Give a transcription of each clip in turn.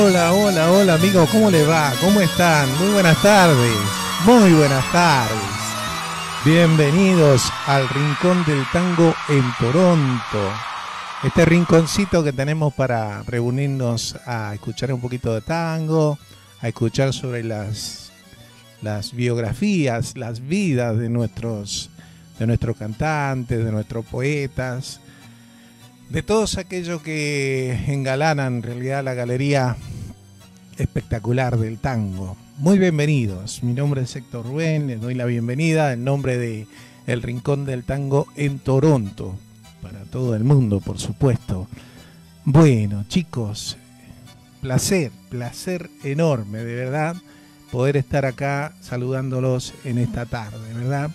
Hola, hola, hola amigos, ¿cómo les va? ¿Cómo están? Muy buenas tardes, muy buenas tardes. Bienvenidos al Rincón del Tango en Toronto. Este rinconcito que tenemos para reunirnos a escuchar un poquito de tango, a escuchar sobre las biografías, las vidas de nuestros cantantes, de nuestros poetas, de todos aquellos que engalanan en realidad la galería espectacular del tango. Muy bienvenidos, mi nombre es Héctor Rubén, les doy la bienvenida en nombre de El Rincón del Tango en Toronto, para todo el mundo, por supuesto. Bueno, chicos, placer enorme, de verdad, poder estar acá saludándolos en esta tarde, ¿verdad?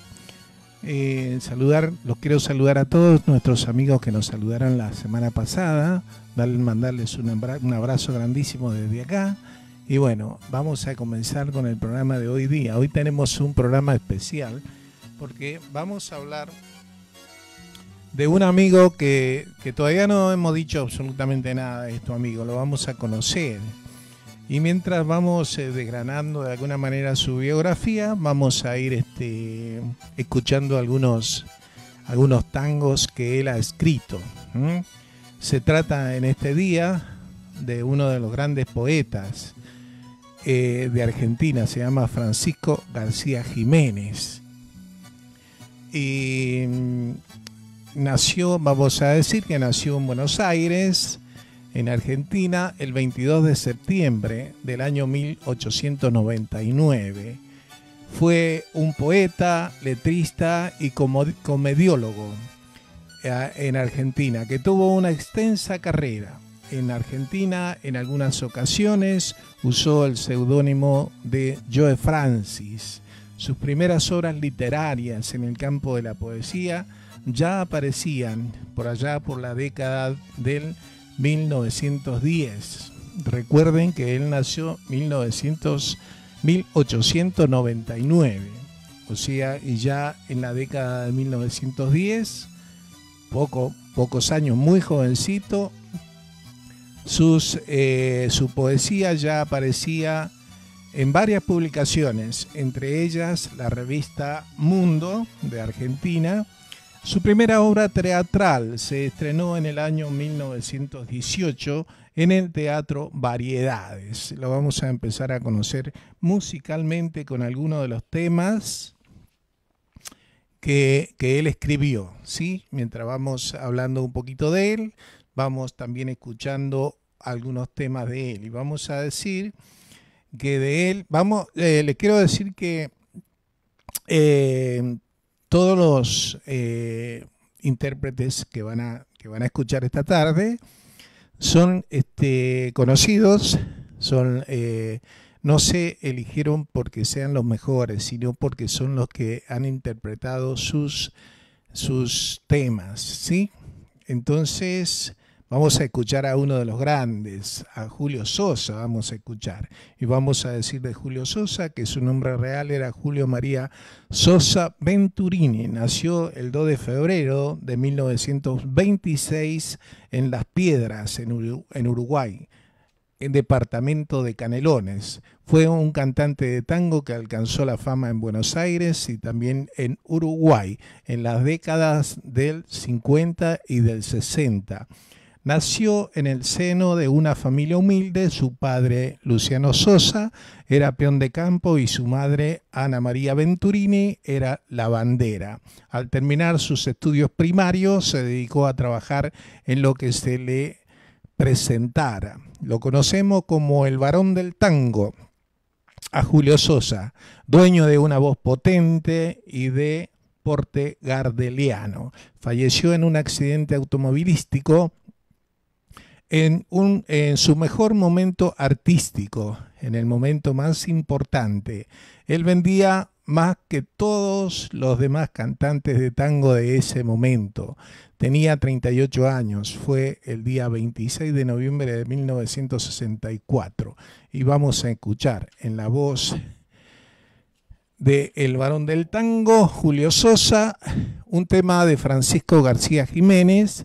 Los quiero saludar a todos nuestros amigos que nos saludaron la semana pasada, mandarles un abrazo grandísimo desde acá. Y bueno, vamos a comenzar con el programa de hoy día. Hoy tenemos un programa especial porque vamos a hablar de un amigo que todavía no hemos dicho absolutamente nada de esto, amigo, lo vamos a conocer. Y mientras vamos desgranando de alguna manera su biografía, vamos a ir escuchando algunos tangos que él ha escrito. Se trata en este día de uno de los grandes poetas de Argentina, se llama Francisco García Jiménez. Y vamos a decir que nació en Buenos Aires, en Argentina, el 22 de septiembre del año 1899. Fue un poeta, letrista y comediólogo en Argentina, que tuvo una extensa carrera. En Argentina, en algunas ocasiones, usó el seudónimo de Joe Francis. Sus primeras obras literarias en el campo de la poesía ya aparecían por allá por la década del 1910. Recuerden que él nació 1899, o sea, y ya en la década de 1910, pocos años, muy jovencito, su poesía ya aparecía en varias publicaciones, entre ellas la revista Mundo de Argentina. Su primera obra teatral se estrenó en el año 1918 en el Teatro Variedades. Lo vamos a empezar a conocer musicalmente con algunos de los temas que él escribió, ¿sí? Mientras vamos hablando un poquito de él, vamos también escuchando algunos temas de él. Y vamos a decir que de él, les quiero decir que todos los intérpretes que van a escuchar esta tarde son conocidos, no se eligieron porque sean los mejores, sino porque son los que han interpretado sus temas, ¿sí? Entonces vamos a escuchar a uno de los grandes, a Julio Sosa vamos a escuchar. Y vamos a decir de Julio Sosa que su nombre real era Julio María Sosa Venturini. Nació el 2 de febrero de 1926 en Las Piedras, en Uruguay, en departamento de Canelones. Fue un cantante de tango que alcanzó la fama en Buenos Aires y también en Uruguay en las décadas del 50 y del 60. Nació en el seno de una familia humilde. Su padre, Luciano Sosa, era peón de campo y su madre, Ana María Venturini, era lavandera. Al terminar sus estudios primarios, se dedicó a trabajar en lo que se le presentara. Lo conocemos como el varón del tango, a Julio Sosa, dueño de una voz potente y de porte gardeliano. Falleció en un accidente automovilístico en su mejor momento artístico, en el momento más importante. Él vendía más que todos los demás cantantes de tango de ese momento. Tenía 38 años, fue el día 26 de noviembre de 1964. Y vamos a escuchar en la voz de El Varón del Tango, Julio Sosa, un tema de Francisco García Jiménez,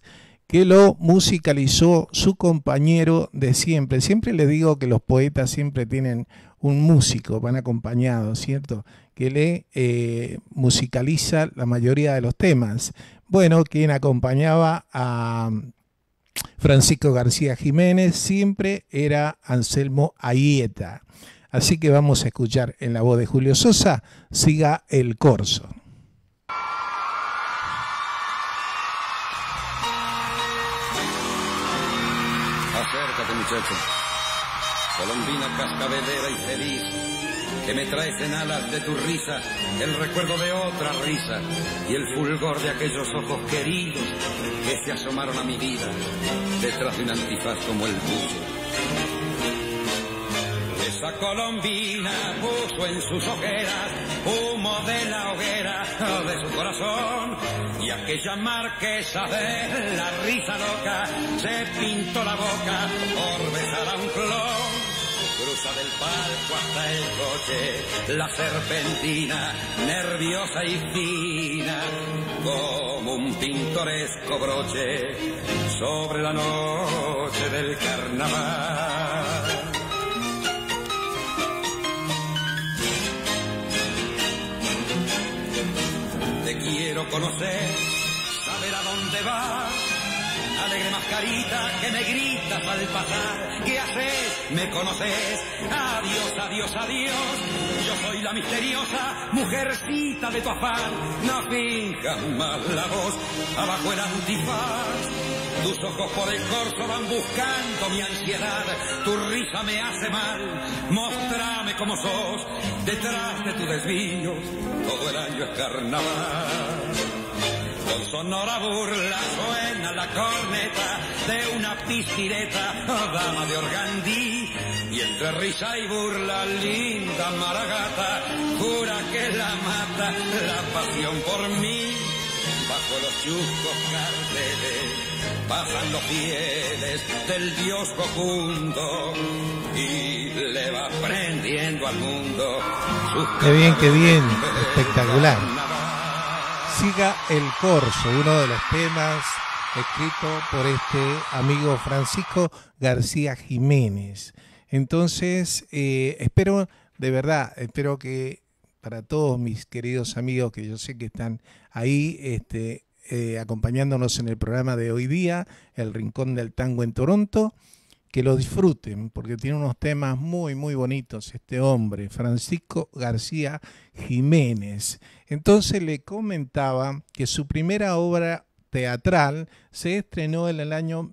que lo musicalizó su compañero de siempre. Siempre le digo que los poetas siempre tienen un músico, van acompañados, ¿cierto? Que le musicaliza la mayoría de los temas. Bueno, quien acompañaba a Francisco García Jiménez siempre era Anselmo Aieta. Así que vamos a escuchar en la voz de Julio Sosa, Siga el Corso. Acércate, muchacho, colombina cascabelera y feliz, que me traes en alas de tu risa el recuerdo de otra risa y el fulgor de aquellos ojos queridos que se asomaron a mi vida detrás de un antifaz como el buzo. Esa colombina puso en sus ojeras humo de la hoguera de su corazón, y aquella marquesa de la risa loca se pintó la boca por besar a un clon. Cruza del palco hasta el coche la serpentina, nerviosa y fina, como un pintoresco broche sobre la noche del carnaval. Te quiero conocer, saber a dónde vas, alegre mascarita que me gritas al pasar. ¿Qué haces? ¿Me conoces? Adiós, adiós, adiós. Yo soy la misteriosa mujercita de tu afán. No finjas más la voz abajo el antifaz. Tus ojos por el corso van buscando mi ansiedad. Tu risa me hace mal. Mostrame cómo sos detrás de tu desvío. Todo el año es carnaval. Con sonora burla suena la corneta de una pistireta, oh, dama de Organdí. Y entre risa y burla, linda maragata jura que la mata la pasión por mí. Bajo los chuscos carteles pasan los fieles del dios Jocundo y le va prendiendo al mundo sus... Qué bien, espectacular. Siga el Corso, uno de los temas escritos por este amigo Francisco García Jiménez. Entonces, espero, de verdad, espero que para todos mis queridos amigos que yo sé que están ahí acompañándonos en el programa de hoy día, El Rincón del Tango en Toronto, que lo disfruten, porque tiene unos temas muy, muy bonitos este hombre, Francisco García Jiménez. Entonces le comentaba que su primera obra teatral se estrenó en el año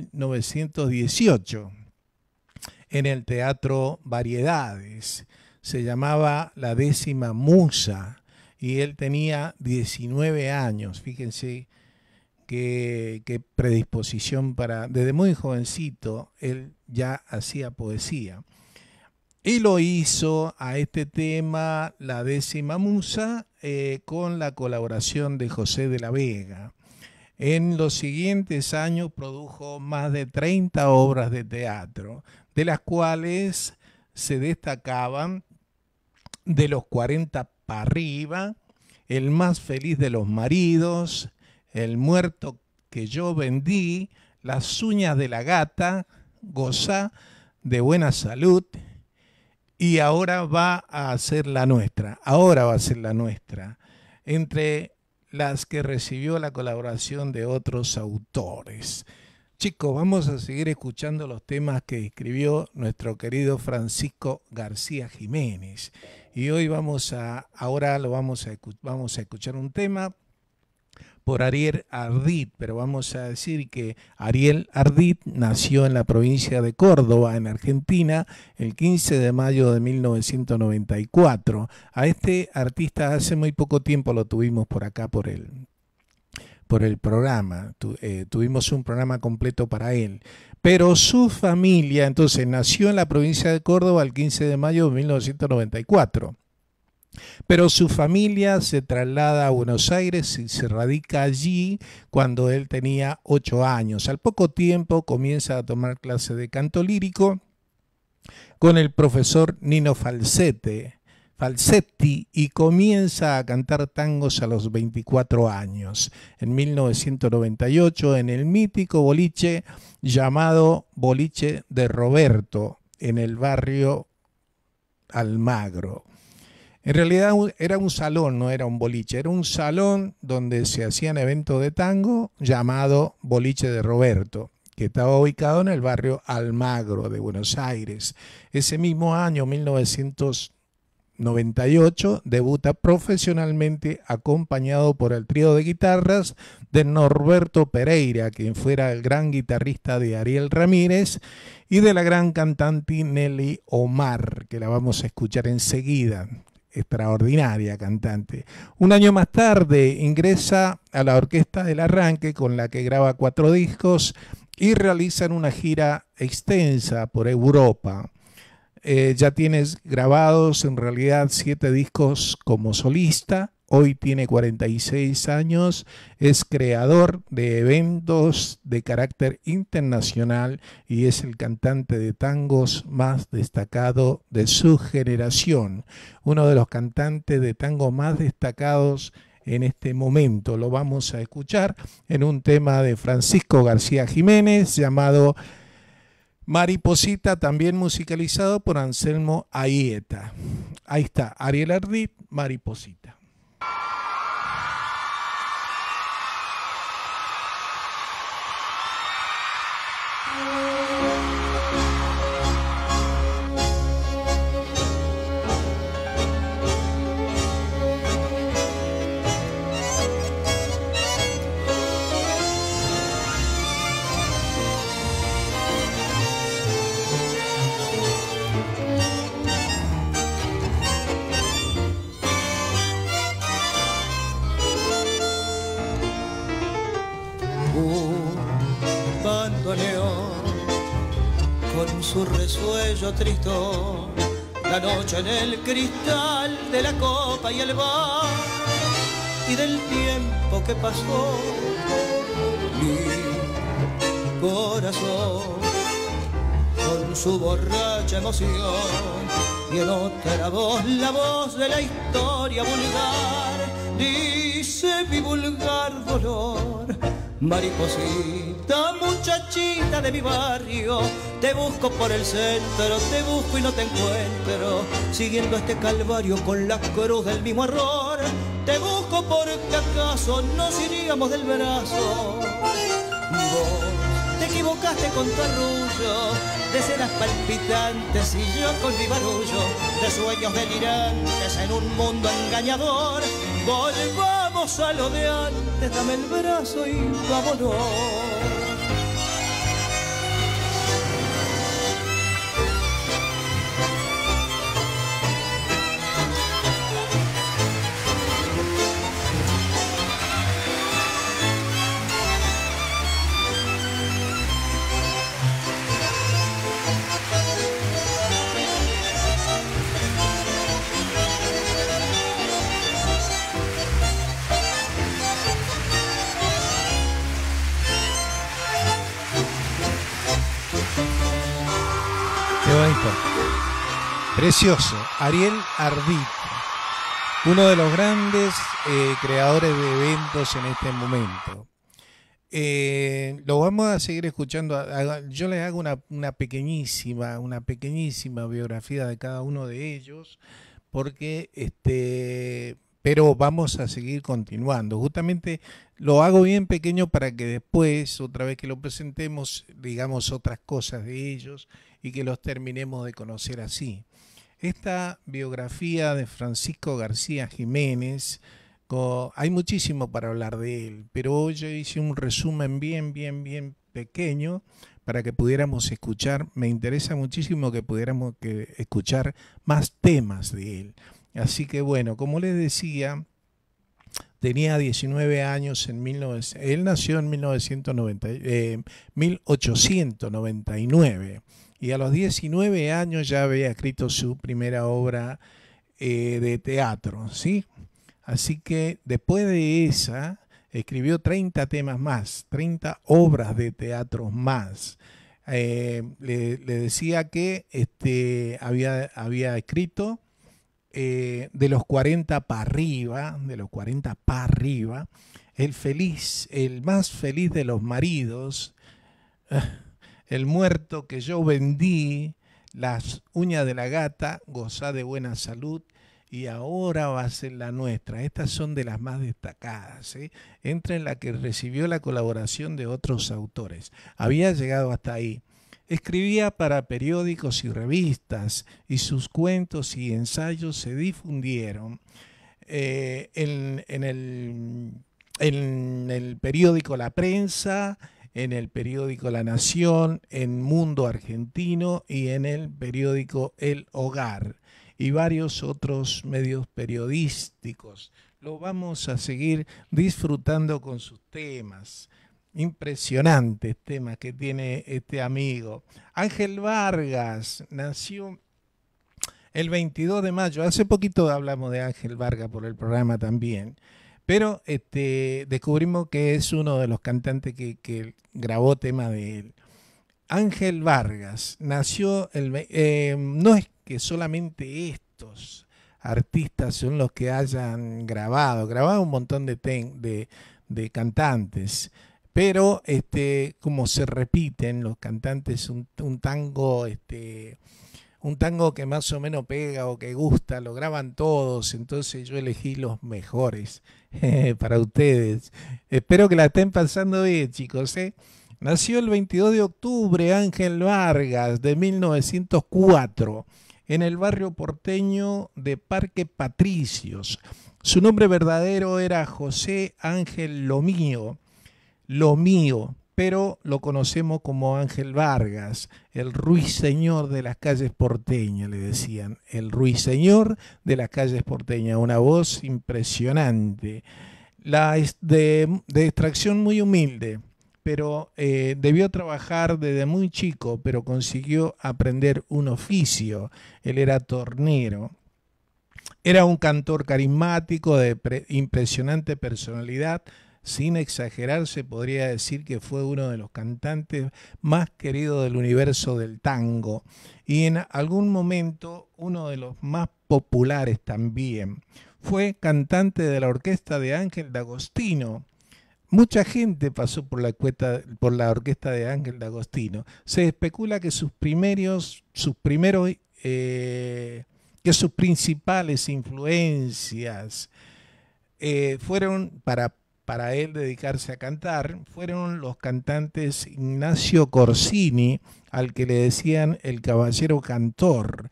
1918 en el Teatro Variedades. Se llamaba La Décima Musa y él tenía 19 años. Fíjense qué predisposición para... Desde muy jovencito él ya hacía poesía. Y lo hizo a este tema, La Décima Musa, con la colaboración de José de la Vega. En los siguientes años produjo más de 30 obras de teatro, de las cuales se destacaban De los 40 para arriba, El más feliz de los maridos, El muerto que yo vendí, Las uñas de la gata, Gozá de buena salud, y ahora va a ser la nuestra. Ahora va a ser la nuestra. Entre las que recibió la colaboración de otros autores. Chicos, vamos a seguir escuchando los temas que escribió nuestro querido Francisco García Jiménez. Y hoy vamos a escuchar un tema por Ariel Ardit, pero vamos a decir que Ariel Ardit nació en la provincia de Córdoba, en Argentina, el 15 de mayo de 1994. A este artista hace muy poco tiempo lo tuvimos por acá por el programa, tuvimos un programa completo para él. Pero su familia, entonces, nació en la provincia de Córdoba el 15 de mayo de 1994. Pero su familia se traslada a Buenos Aires y se radica allí cuando él tenía 8 años. Al poco tiempo comienza a tomar clases de canto lírico con el profesor Nino Falsete, falsetti y comienza a cantar tangos a los 24 años, en 1998, en el mítico boliche llamado Boliche de Roberto, en el barrio Almagro. En realidad era un salón, no era un boliche, era un salón donde se hacían eventos de tango llamado Boliche de Roberto, que estaba ubicado en el barrio Almagro de Buenos Aires. Ese mismo año, 1998, debuta profesionalmente acompañado por el trío de guitarras de Norberto Pereira, quien fuera el gran guitarrista de Ariel Ramírez, y de la gran cantante Nelly Omar, que la vamos a escuchar enseguida. Extraordinaria cantante. Un año más tarde ingresa a la Orquesta del Arranque, con la que graba 4 discos y realizan una gira extensa por Europa. Ya tienes grabados en realidad 7 discos como solista. Hoy tiene 46 años, es creador de eventos de carácter internacional y es el cantante de tangos más destacado de su generación. Uno de los cantantes de tango más destacados en este momento. Lo vamos a escuchar en un tema de Francisco García Jiménez llamado Mariposita, también musicalizado por Anselmo Aieta. Ahí está, Ariel Ardit, Mariposita. Con su resuello tristón, la noche en el cristal de la copa y el bar, y del tiempo que pasó, mi corazón con su borracha emoción, y en otra voz, la voz de la historia vulgar, dice mi vulgar dolor. Mariposita, muchachita de mi barrio, te busco por el centro, te busco y no te encuentro, siguiendo este calvario con la cruz del mismo error. Te busco porque acaso nos iríamos del brazo. Vos te equivocaste con tu arrullo de ceras palpitantes y yo con mi barullo de sueños delirantes en un mundo engañador. Volvamos a lo de antes, dame el brazo y vámonos. Precioso, Ariel Ardit, uno de los grandes creadores de eventos en este momento. Lo vamos a seguir escuchando. Yo les hago una pequeñísima biografía de cada uno de ellos, porque pero vamos a seguir continuando. Justamente lo hago bien pequeño para que después, otra vez que lo presentemos, digamos otras cosas de ellos y que los terminemos de conocer así. Esta biografía de Francisco García Jiménez, hay muchísimo para hablar de él, pero hoy yo hice un resumen bien pequeño para que pudiéramos escuchar. Me interesa muchísimo que pudiéramos escuchar más temas de él. Así que bueno, como les decía, tenía 19 años en él nació en 1899 y a los 19 años ya había escrito su primera obra de teatro, ¿sí? Así que después de esa escribió 30 temas más, 30 obras de teatro más. Le decía que había escrito de los 40 para arriba, el más feliz de los maridos, el muerto que yo vendí, las uñas de la gata, gozá de buena salud y ahora va a ser la nuestra. Estas son de las más destacadas, ¿eh? Entra en la que recibió la colaboración de otros autores. Había llegado hasta ahí. Escribía para periódicos y revistas y sus cuentos y ensayos se difundieron en el periódico La Prensa, en el periódico La Nación, en Mundo Argentino y en el periódico El Hogar y varios otros medios periodísticos. Lo vamos a seguir disfrutando con sus temas. Impresionantes temas que tiene este amigo. Ángel Vargas nació el 22 de mayo. Hace poquito hablamos de Ángel Vargas por el programa también. Pero descubrimos que es uno de los cantantes que grabó temas de él. Ángel Vargas nació, no es que solamente estos artistas son los que hayan grabado un montón de cantantes, pero como se repiten los cantantes, un tango que más o menos pega o que gusta, lo graban todos, entonces yo elegí los mejores para ustedes. Espero que la estén pasando bien, chicos, ¿eh? Nació el 22 de octubre Ángel Vargas de 1904 en el barrio porteño de Parque Patricios. Su nombre verdadero era José Ángel Lomío, pero lo conocemos como Ángel Vargas, el ruiseñor de las calles porteñas, le decían, el ruiseñor de las calles porteñas, una voz impresionante, de extracción muy humilde, pero debió trabajar desde muy chico, pero consiguió aprender un oficio, él era tornero. Era un cantor carismático de impresionante personalidad. Sin exagerar, se podría decir que fue uno de los cantantes más queridos del universo del tango y en algún momento uno de los más populares también. Fue cantante de la orquesta de Ángel D'Agostino. Mucha gente pasó por la orquesta de Ángel D'Agostino. Se especula que sus principales influencias fueron para él dedicarse a cantar, fueron los cantantes Ignacio Corsini, al que le decían el caballero cantor,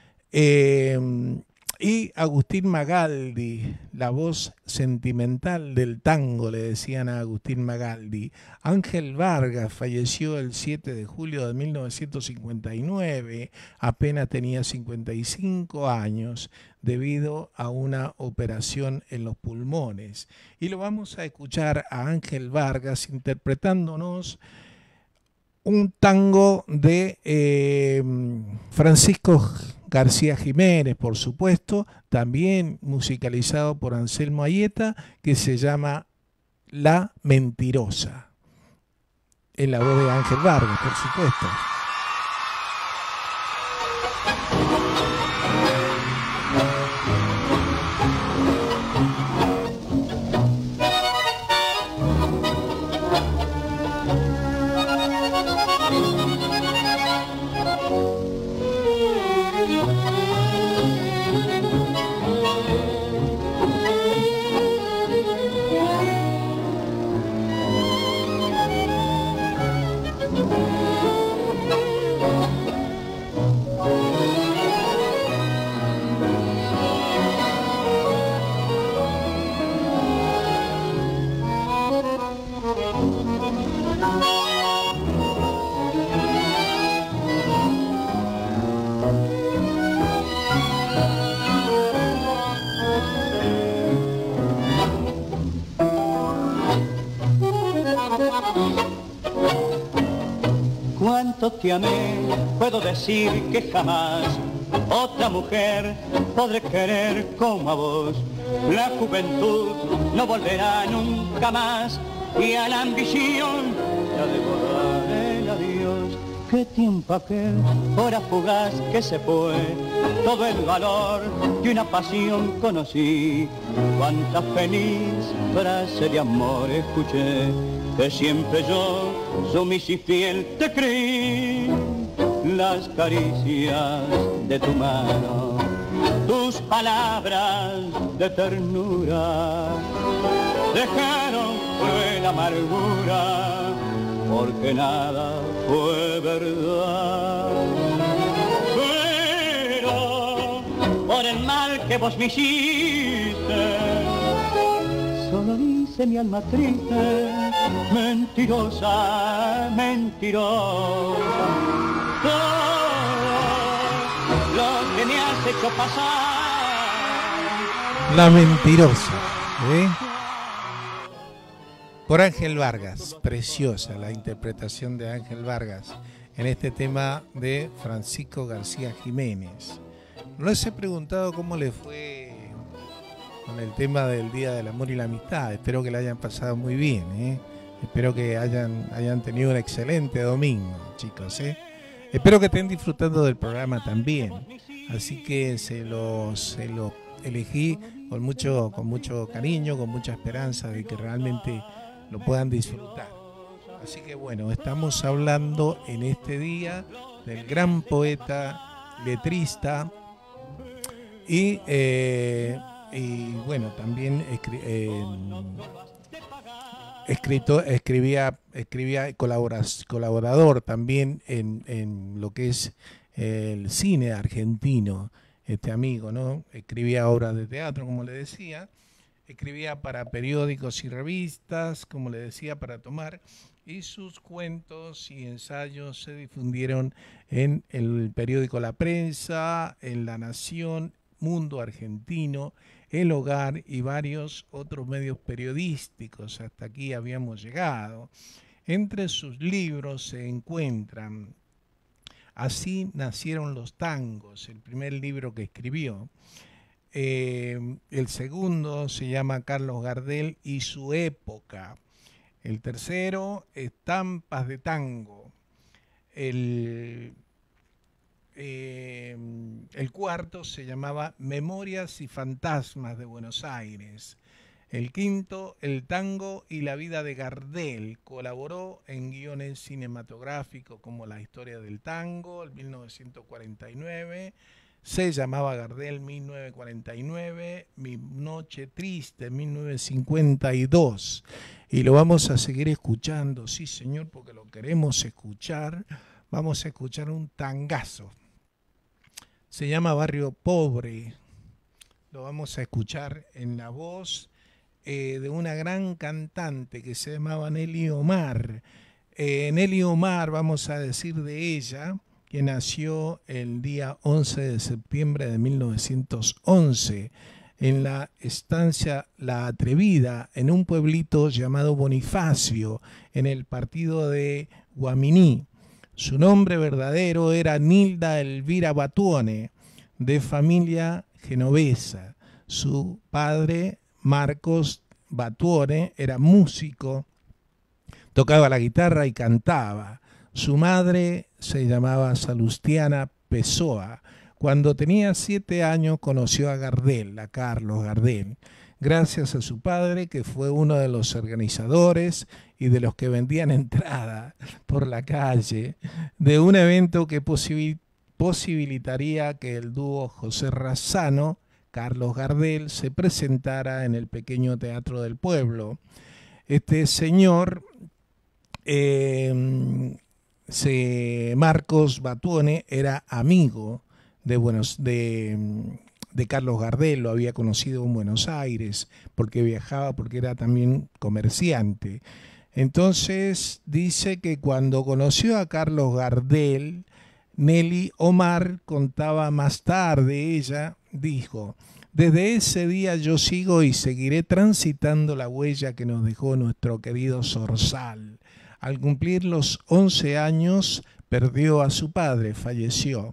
y Agustín Magaldi, la voz sentimental del tango, le decían a Agustín Magaldi. Ángel Vargas falleció el 7 de julio de 1959, apenas tenía 55 años, debido a una operación en los pulmones. Y lo vamos a escuchar a Ángel Vargas interpretándonos un tango de Francisco García Jiménez, por supuesto, también musicalizado por Anselmo Aieta, que se llama La Mentirosa, en la voz de Ángel Vargas, por supuesto. Cuánto te amé, puedo decir que jamás otra mujer podré querer como a vos. La juventud no volverá nunca más y a la ambición la devorará el adiós. qué tiempo aquel, hora fugaz que se fue, todo el valor de una pasión conocí, cuánta feliz frase de amor escuché, que siempre yo, sumisa y fiel, te creí, las caricias de tu mano, tus palabras de ternura, dejaron cruel amargura, porque nada fue verdad. Pero por el mal que vos me hiciste, solo dice mi alma triste, mentirosa, mentirosa. Todo lo que me has hecho pasar. La mentirosa, ¿eh? Por Ángel Vargas, preciosa la interpretación de Ángel Vargas en este tema de Francisco García Jiménez. No les he preguntado cómo le fue con el tema del Día del Amor y la Amistad. Espero que la hayan pasado muy bien, ¿eh? Espero que hayan tenido un excelente domingo, chicos, ¿eh? Espero que estén disfrutando del programa también. Así que se lo elegí con mucho cariño, con mucha esperanza de que realmente lo puedan disfrutar. Así que bueno, estamos hablando en este día del gran poeta, letrista y bueno, también escribía colaborador también en lo que es el cine argentino, este amigo, ¿no? Escribía obras de teatro, como le decía. Escribía para periódicos y revistas, como le decía, para tomar, y sus cuentos y ensayos se difundieron en el periódico La Prensa, en La Nación, Mundo Argentino, El Hogar y varios otros medios periodísticos. Hasta aquí habíamos llegado. Entre sus libros se encuentran Así nacieron los tangos, el primer libro que escribió. El segundo se llama Carlos Gardel y su época. El tercero, Estampas de tango. El cuarto se llamaba Memorias y fantasmas de Buenos Aires. El quinto, El tango y la vida de Gardel. Colaboró en guiones cinematográficos como La historia del tango, en 1949. Se llamaba Gardel, 1949, Mi noche triste, 1952. Y lo vamos a seguir escuchando, sí señor, porque lo queremos escuchar. Vamos a escuchar un tangazo. Se llama Barrio Pobre. Lo vamos a escuchar en la voz de una gran cantante que se llamaba Nelly Omar. Nelly Omar, vamos a decir de ella, que nació el día 11 de septiembre de 1911 en la estancia La Atrevida, en un pueblito llamado Bonifacio, en el partido de Guaminí. Su nombre verdadero era Nilda Elvira Batuone, de familia genovesa. Su padre, Marcos Batuone, era músico, tocaba la guitarra y cantaba. Su madre se llamaba Salustiana Pessoa. Cuando tenía 7 años conoció a Gardel, a Carlos Gardel, gracias a su padre, que fue uno de los organizadores y de los que vendían entrada por la calle de un evento que posibilitaría que el dúo José Razzano, Carlos Gardel, se presentara en el pequeño teatro del pueblo. Este señor, Marcos Batuone, era amigo de Carlos Gardel, lo había conocido en Buenos Aires porque viajaba, porque era también comerciante. Entonces dice que cuando conoció a Carlos Gardel, Nelly Omar contaba más tarde, ella dijo: desde ese día yo sigo y seguiré transitando la huella que nos dejó nuestro querido Zorzal. Al cumplir los 11 años perdió a su padre, falleció.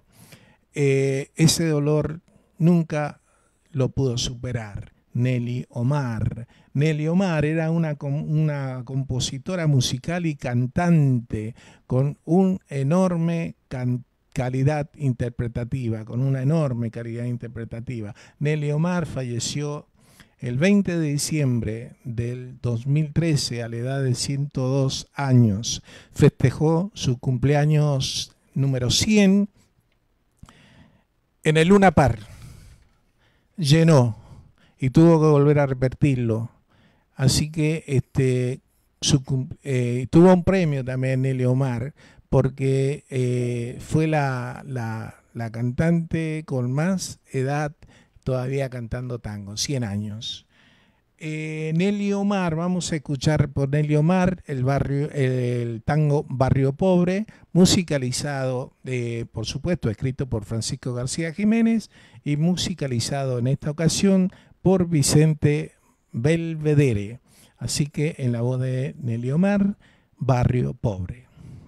Ese dolor nunca lo pudo superar. Nelly Omar Nelly Omar era una compositora musical y cantante con un enorme calidad interpretativa, con una enorme calidad interpretativa. Nelly Omar falleció el 20 de diciembre del 2013 a la edad de 102 años. Festejó su cumpleaños número 100 en el Luna Park. Llenó y tuvo que volver a repetirlo. Así que tuvo un premio también Nelly Omar, porque fue la cantante con más edad todavía cantando tango, 100 años. Nelly Omar, vamos a escuchar por Nelly Omar el tango Barrio Pobre, musicalizado, por supuesto, escrito por Francisco García Jiménez y musicalizado en esta ocasión por Vicente Belvedere. Así que en la voz de Nelly Omar, Barrio Pobre.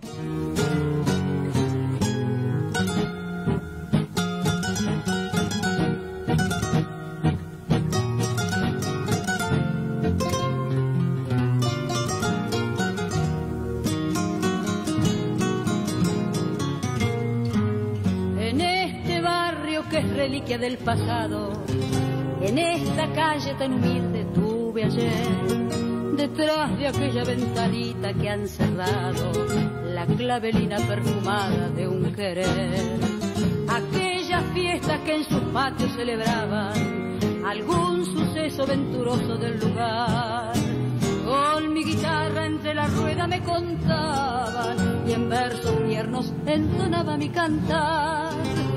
En este barrio que es reliquia del pasado, en esta calle tan humilde tuve ayer, detrás de aquella ventanita que han cerrado, la clavelina perfumada de un querer. Aquellas fiestas que en sus patios celebraban algún suceso venturoso del lugar. Con mi guitarra entre la rueda me contaban y en versos tiernos entonaba mi cantar.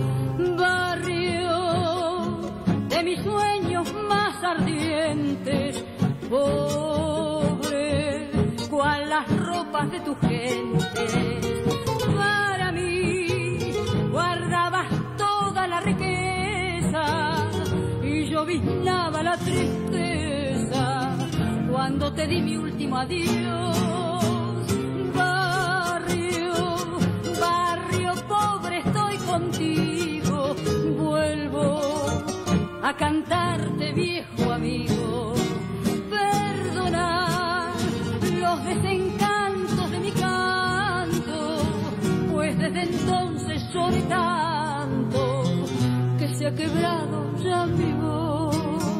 Barrio de mis sueños más ardientes, pobre, cual las ropas de tu gente. Para mí guardabas toda la riqueza y yo vislaba la tristeza cuando te di mi último adiós. Barrio, barrio pobre, estoy contigo, vuelvo a cantarte, viejo amigo. Los desencantos de mi canto, pues desde entonces lloré tanto que se ha quebrado ya mi voz.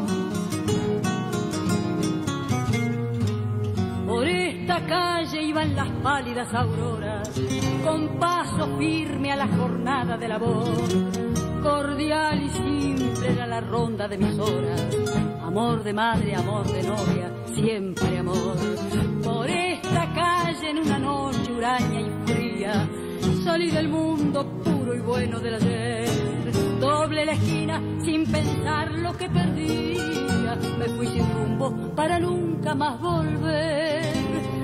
Por esta calle iban las pálidas auroras, con paso firme a la jornada de labor. Cordial y simple era la ronda de mis horas, amor de madre, amor de novia, siempre amor. Por esta calle en una noche huraña y fría, salí del mundo puro y bueno del ayer. Doble la esquina sin pensar lo que perdía, me fui sin rumbo para nunca más volver.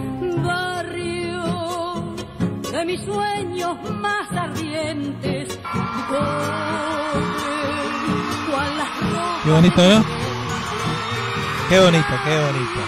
Barrio de mis sueños más ardientes, qué bonito, ¿no? Qué bonito, qué bonito.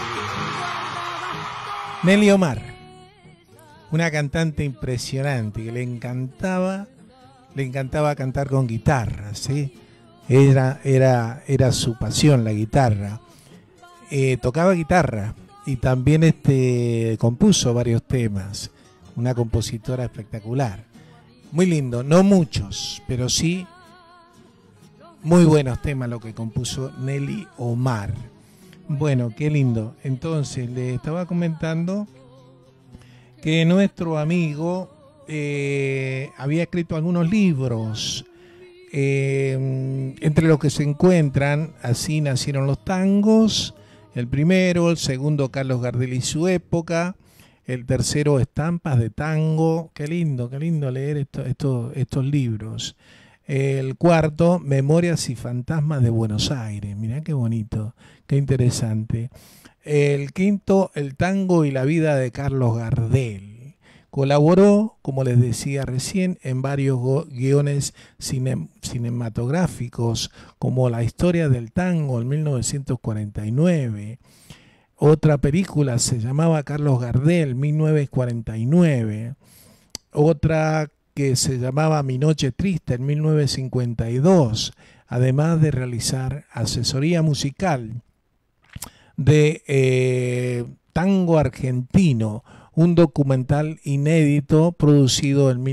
Nelly Omar, una cantante impresionante que le encantaba cantar con guitarra, ¿sí? Era su pasión, la guitarra. Tocaba guitarra y también compuso varios temas. Una compositora espectacular. Muy lindo, no muchos, pero sí muy buenos temas lo que compuso Nelly Omar. Bueno, qué lindo. Entonces, le estaba comentando que nuestro amigo había escrito algunos libros, entre los que se encuentran Así nacieron los tangos, el primero, el segundo Carlos Gardel y su época, el tercero Estampas de tango. Qué lindo leer estos libros. El cuarto, Memorias y fantasmas de Buenos Aires. Mirá qué bonito, qué interesante. El quinto, El tango y la vida de Carlos Gardel. Colaboró, como les decía recién, en varios guiones cinematográficos, como La historia del tango en 1949. Otra película se llamaba Carlos Gardel, 1949. Otra que se llamaba Mi noche triste, en 1952. Además de realizar asesoría musical de Tango Argentino, un documental inédito producido en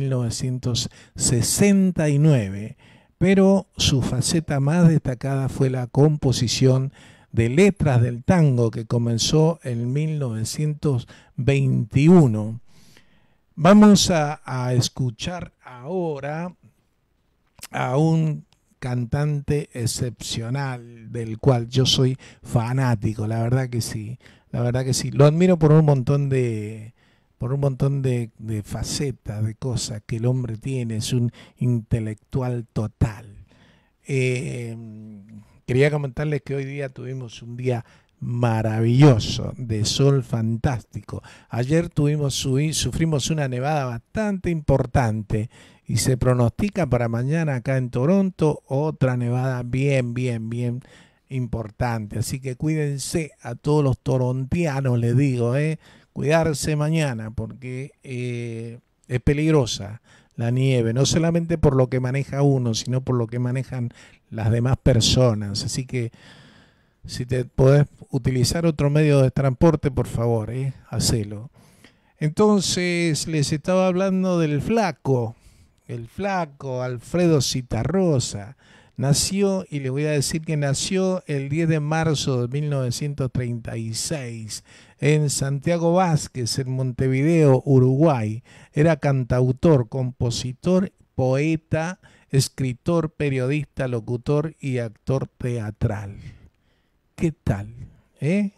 1969, pero su faceta más destacada fue la composición de letras del tango, que comenzó en 1921. Vamos a escuchar ahora a un cantante excepcional del cual yo soy fanático, la verdad que sí, lo admiro por un montón de facetas, de cosas que el hombre tiene, es un intelectual total. Quería comentarles que hoy día tuvimos un día maravilloso, de sol fantástico. Ayer sufrimos una nevada bastante importante y se pronostica para mañana acá en Toronto otra nevada bien importante. Así que cuídense a todos los torontianos, les digo, cuidarse mañana porque es peligrosa la nieve, no solamente por lo que maneja uno, sino por lo que manejan las demás personas. Así que si te podés utilizar otro medio de transporte, por favor, hacelo. Entonces les estaba hablando del flaco, Alfredo Zitarrosa. Nació, y le voy a decir que nació el 10 de marzo de 1936 en Santiago Vázquez, en Montevideo, Uruguay. Era cantautor, compositor, poeta, escritor, periodista, locutor y actor teatral. ¿Qué tal? El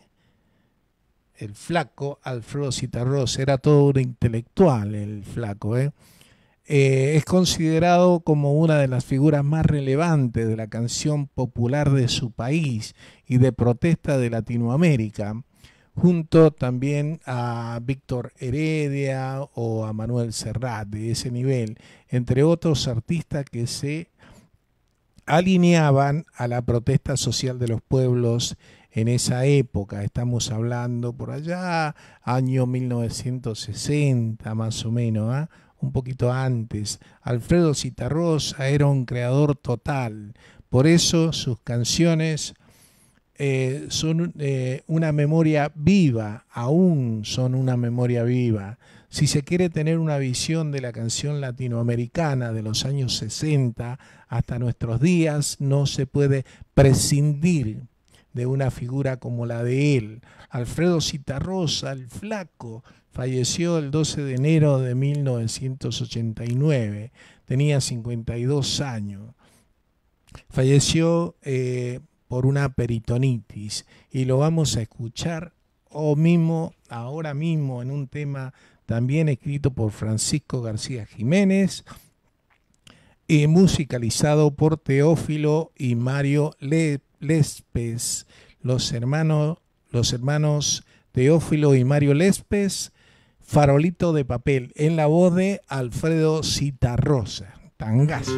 flaco Alfredo Zitarrosa era todo un intelectual, el flaco. Es considerado como una de las figuras más relevantes de la canción popular de su país y de protesta de Latinoamérica, junto también a Víctor Heredia o a Manuel Serrat, de ese nivel, entre otros artistas que se alineaban a la protesta social de los pueblos en esa época. Estamos hablando por allá, año 1960 más o menos, un poquito antes. Alfredo Zitarrosa era un creador total, por eso sus canciones son una memoria viva, aún son una memoria viva. Si se quiere tener una visión de la canción latinoamericana de los años 60 hasta nuestros días, no se puede prescindir de una figura como la de él. Alfredo Zitarrosa, el flaco, falleció el 12 de enero de 1989, tenía 52 años. Falleció por una peritonitis y lo vamos a escuchar ahora mismo en un tema también escrito por Francisco García Jiménez y musicalizado por Teófilo y Mario Lespes, los hermanos Teófilo y Mario Lespes, Farolito de papel, en la voz de Alfredo Zitarrosa. Tangazo.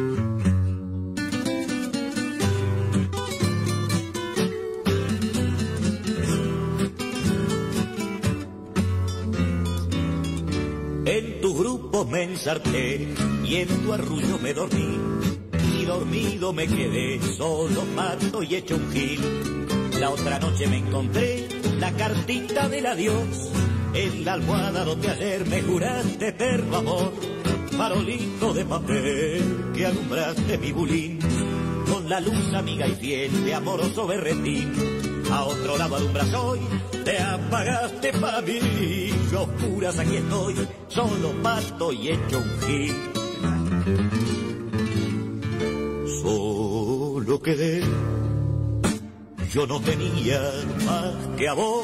En tu grupo me ensarté y en tu arrullo me dormí, y dormido me quedé solo, mato y hecho un gil. La otra noche me encontré la cartita del adiós en la almohada donde ayer me juraste eterno amor. Farolito de papel que alumbraste mi bulín, con la luz amiga y fiel de amoroso berretín. A otro lado alumbras hoy, te apagaste para mí. Yo a oscuras aquí estoy, solo mato y hecho un gil. Solo quedé, yo no tenía más que a vos.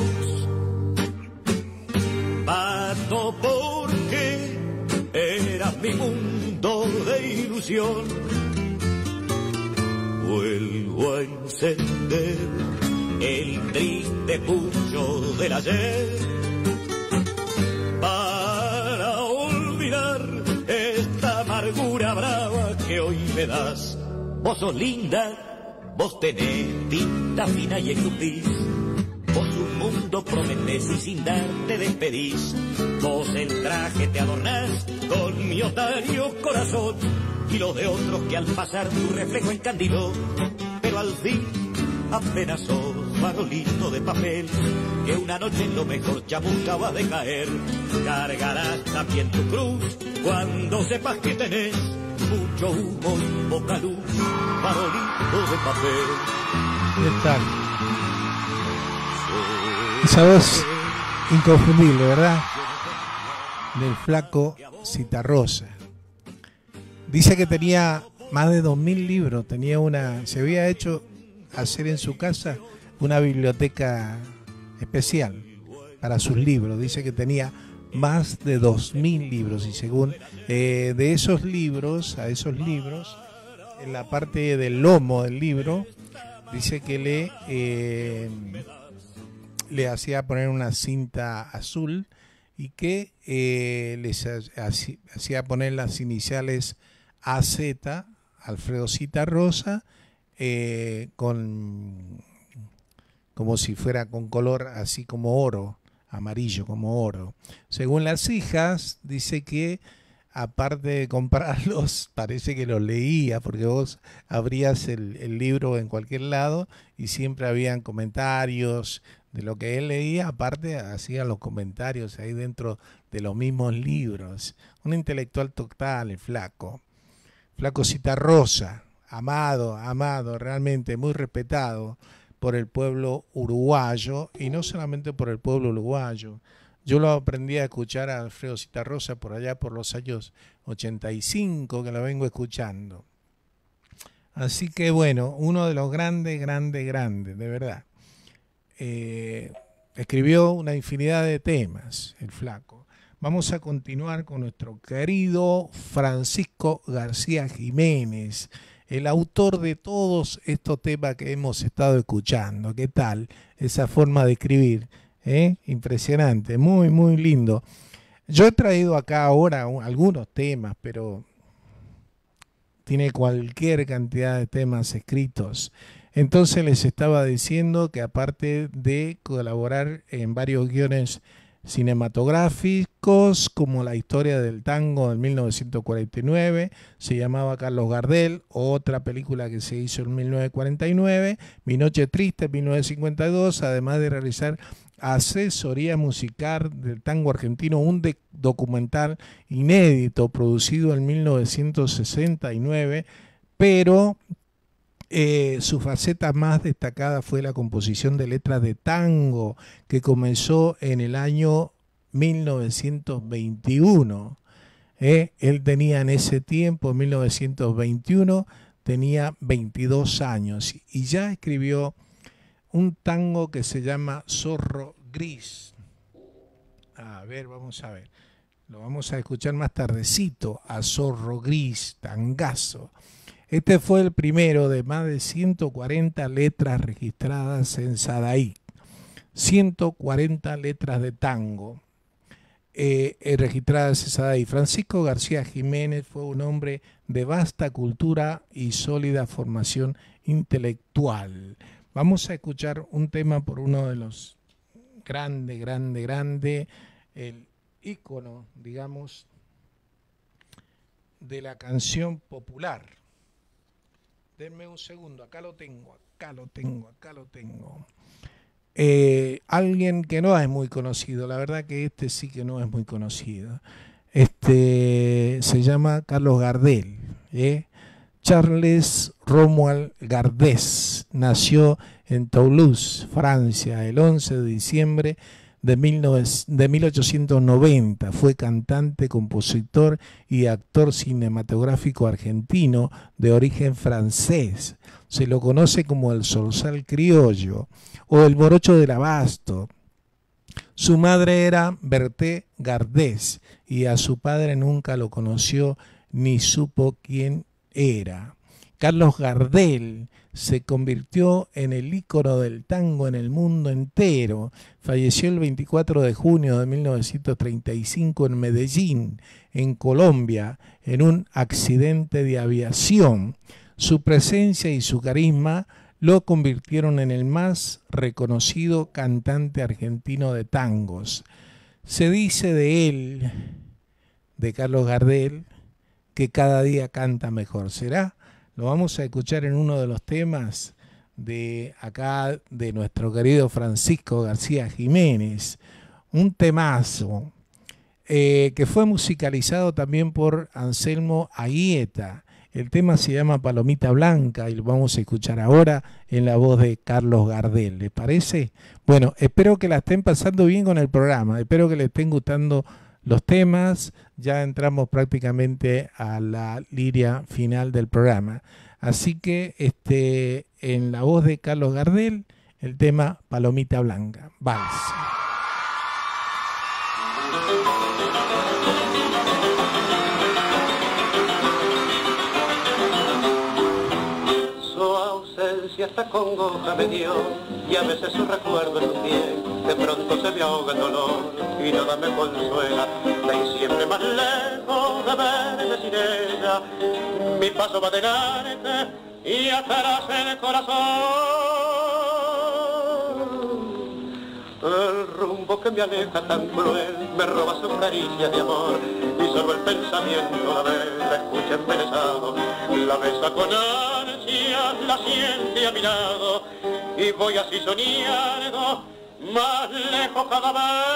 Mato porque eras mi mundo de ilusión. Vuelvo a encender el triste pucho del ayer para olvidar esta amargura brava que hoy me das. Vos sos linda, vos tenés tinta fina y escupís, vos un mundo prometés y sin dar te despedís. Vos el traje te adornás con mi otario corazón y los de otros que al pasar tu reflejo encandiló. Pero al fin apenas sos farolito de papel que una noche en lo mejor chamuscaba de caer. Cargarás también tu cruz cuando sepas que tenés mucho humo y poca luz, farolito de papel. ¿Qué tal? Esa voz inconfundible, ¿verdad? Del flaco Citarrosa. Dice que tenía más de 2000 libros, se había hecho hacer en su casa una biblioteca especial para sus libros. Dice que tenía más de 2000 libros y según de esos libros, a esos libros, en la parte del lomo del libro, dice que le hacía poner una cinta azul y que les hacía poner las iniciales AZ, Alfredo Citarrosa, como si fuera con color así como oro, amarillo como oro. Según las hijas, dice que aparte de comprarlos, parece que los leía, porque vos abrías el libro en cualquier lado y siempre habían comentarios de lo que él leía, aparte hacía los comentarios ahí dentro de los mismos libros. Un intelectual total, el flaco Citarrosa, amado, realmente muy respetado por el pueblo uruguayo, y no solamente por el pueblo uruguayo. Yo lo aprendí a escuchar a Alfredo Citarrosa por allá por los años 85, que lo vengo escuchando. Así que bueno, uno de los grandes, de verdad. Escribió una infinidad de temas, el flaco. Vamos a continuar con nuestro querido Francisco García Jiménez, el autor de todos estos temas que hemos estado escuchando. ¿Qué tal esa forma de escribir? Impresionante, muy lindo. Yo he traído acá ahora algunos temas, pero tiene cualquier cantidad de temas escritos. Entonces les estaba diciendo que aparte de colaborar en varios guiones cinematográficos, como La historia del tango en 1949, se llamaba Carlos Gardel, otra película que se hizo en 1949, Mi noche triste en 1952, además de realizar asesoría musical del tango argentino, un documental inédito producido en 1969, pero su faceta más destacada fue la composición de letras de tango, que comenzó en el año 1921. Él tenía en ese tiempo, en 1921, tenía 22 años y ya escribió un tango que se llama Zorro Gris. A ver, vamos a ver. Lo vamos a escuchar más tardecito, a Zorro Gris, tangazo. Este fue el primero de más de 140 letras registradas en Sadaí. 140 letras de tango registradas en Sadaí. Francisco García Jiménez fue un hombre de vasta cultura y sólida formación intelectual. Vamos a escuchar un tema por uno de los grande, el ícono, digamos, de la canción popular. Denme un segundo, acá lo tengo. Alguien que no es muy conocido, la verdad que este sí que no es muy conocido. Se llama Carlos Gardel. Charles Romuald Gardès nació en Toulouse, Francia, el 11 de diciembre de 1890. Fue cantante, compositor y actor cinematográfico argentino de origen francés. Se lo conoce como el zorzal criollo o el morocho del abasto. Su madre era Berthe Gardès y a su padre nunca lo conoció ni supo quién era. Carlos Gardel se convirtió en el ícono del tango en el mundo entero. Falleció el 24 de junio de 1935 en Medellín, en Colombia, en un accidente de aviación. Su presencia y su carisma lo convirtieron en el más reconocido cantante argentino de tangos. Se dice de él, de Carlos Gardel, que cada día canta mejor. ¿Será? Lo vamos a escuchar en uno de los temas de acá, de nuestro querido Francisco García Jiménez, un temazo que fue musicalizado también por Anselmo Aieta. El tema se llama Palomita Blanca y lo vamos a escuchar ahora en la voz de Carlos Gardel. ¿Les parece? Bueno, espero que la estén pasando bien con el programa, espero que les estén gustando los temas. Ya entramos prácticamente a la liria final del programa. Así que en la voz de Carlos Gardel, el tema Palomita Blanca, vals. Hasta congoja me dio, y a veces su recuerdo en un bien, de pronto se me ahoga el dolor, y nada me consuela, y siempre más lejos de verme sin ella, mi paso va delante, y atrás el corazón. El rumbo que me aleja tan cruel, me roba su caricia de amor, y solo el pensamiento la ve, la escucha embelesado, la besa con ansia, la siente a mi lado, y voy así soñando, más lejos cada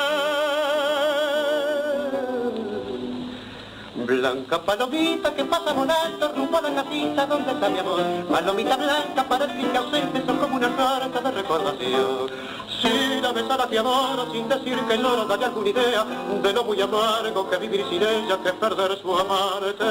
vez. Blanca palomita que pasa volando rumbo a la casita donde está mi amor, palomita blanca para el fin que ausente son como una carta de recordación. Si la besara te adoro sin decir que no nos daría alguna idea de lo muy amargo que vivir sin ella, que perder su amarte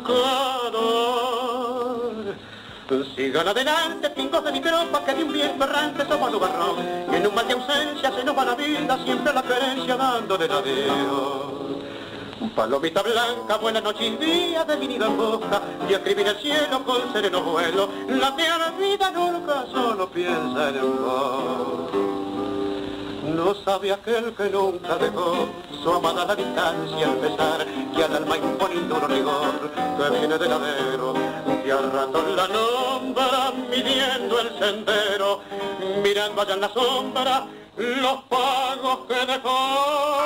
calor. Sigan adelante, pingos de mi tropa, que de un viento errante somos nubarrón, y en un mal de ausencia se nos va la vida, siempre la querencia dándole el adiós. Palomita blanca, buena noche y día de mi nido en busca, y escribir el cielo con sereno vuelo, la tierra vida nunca solo piensa en vos. No sabe aquel que nunca dejó su amada a la distancia al pesar, que al alma impone un duro rigor, que viene del ladero, que al rato la nombra midiendo el sendero, mirando allá en la sombra los pagos que dejó.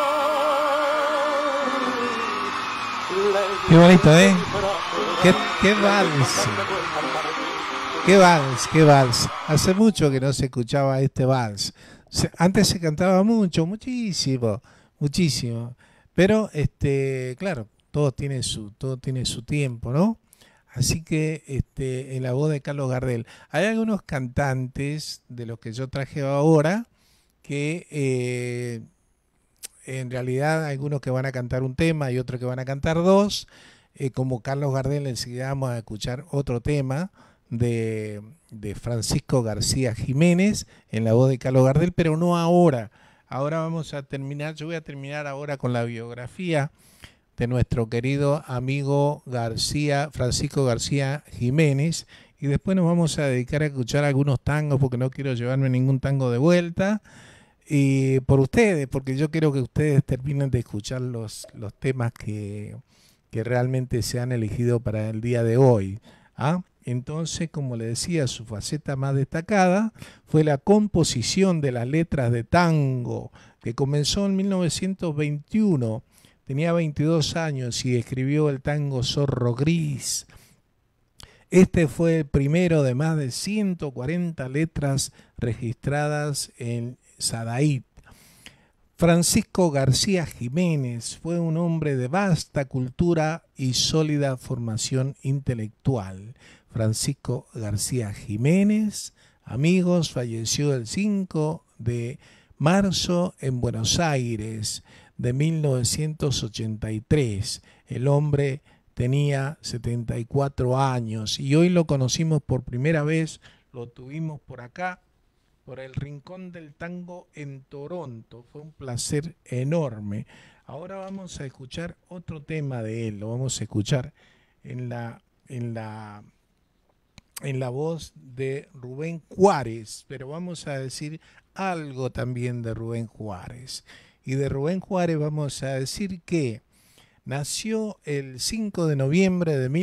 Qué bonito, ¿eh? Qué vals. Qué vals, qué vals. Hace mucho que no se escuchaba este vals. Antes se cantaba mucho, muchísimo. Pero, claro, todo tiene su tiempo, ¿no? Así que, en la voz de Carlos Gardel. Hay algunos cantantes de los que yo traje ahora que, en realidad, algunos que van a cantar un tema y otros que van a cantar dos. Como Carlos Gardel, enseguida vamos a escuchar otro tema de Francisco García Jiménez en la voz de Carlos Gardel, pero no ahora. Ahora vamos a terminar, yo voy a terminar ahora con la biografía de nuestro querido amigo Francisco García Jiménez, y después nos vamos a dedicar a escuchar algunos tangos, porque no quiero llevarme ningún tango de vuelta, y por ustedes, porque yo quiero que ustedes terminen de escuchar los temas que realmente se han elegido para el día de hoy, ¿ah? Entonces, como le decía, su faceta más destacada fue la composición de las letras de tango, que comenzó en 1921. Tenía 22 años y escribió el tango Zorro Gris. Este fue el primero de más de 140 letras registradas en Sadaí. Francisco García Jiménez fue un hombre de vasta cultura y sólida formación intelectual. Francisco García Jiménez, amigos, falleció el 5 de marzo en Buenos Aires de 1983. El hombre tenía 74 años y hoy lo conocimos por primera vez, lo tuvimos por acá, por el Rincón del Tango en Toronto. Fue un placer enorme. Ahora vamos a escuchar otro tema de él, lo vamos a escuchar en la voz de Rubén Juárez, pero vamos a decir algo también de Rubén Juárez. Y de Rubén Juárez vamos a decir que nació el 5 de noviembre de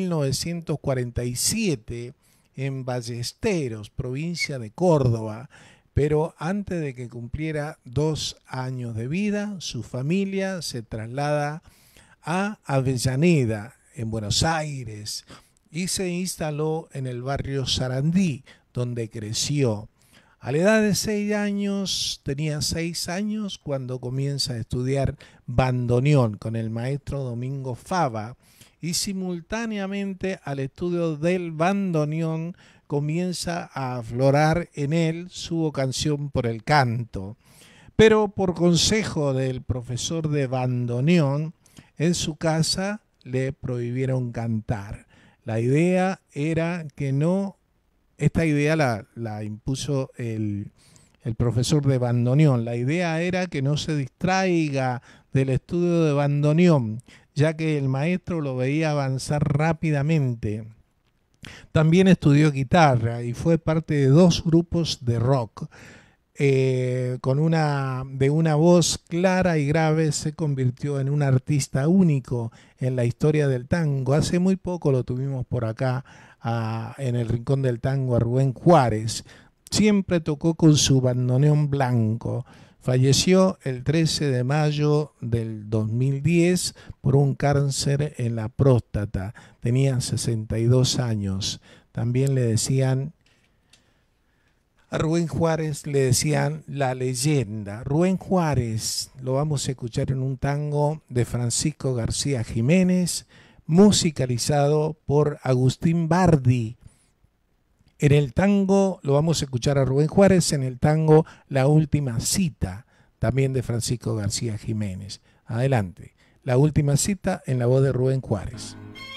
1947 en Ballesteros, provincia de Córdoba, pero antes de que cumpliera 2 años de vida, su familia se traslada a Avellaneda, en Buenos Aires, y se instaló en el barrio Sarandí, donde creció. A la edad de 6 años, tenía 6 años cuando comienza a estudiar bandoneón con el maestro Domingo Fava, y simultáneamente al estudio del bandoneón comienza a aflorar en él su vocación por el canto. Pero por consejo del profesor de bandoneón, en su casa le prohibieron cantar. La idea era que no, esta idea la impuso el profesor de bandoneón. La idea era que no se distraiga del estudio de bandoneón, ya que el maestro lo veía avanzar rápidamente. También estudió guitarra y fue parte de 2 grupos de rock. De una voz clara y grave se convirtió en un artista único en la historia del tango. Hace muy poco lo tuvimos por acá en el Rincón del Tango a Rubén Juárez. Siempre tocó con su bandoneón blanco. Falleció el 13 de mayo del 2010 por un cáncer en la próstata. Tenía 62 años. También le decían, a Rubén Juárez le decían la leyenda. Rubén Juárez lo vamos a escuchar en un tango de Francisco García Jiménez, musicalizado por Agustín Bardi. En el tango lo vamos a escuchar a Rubén Juárez en el tango La Última Cita, también de Francisco García Jiménez. Adelante, La Última Cita en la voz de Rubén Juárez.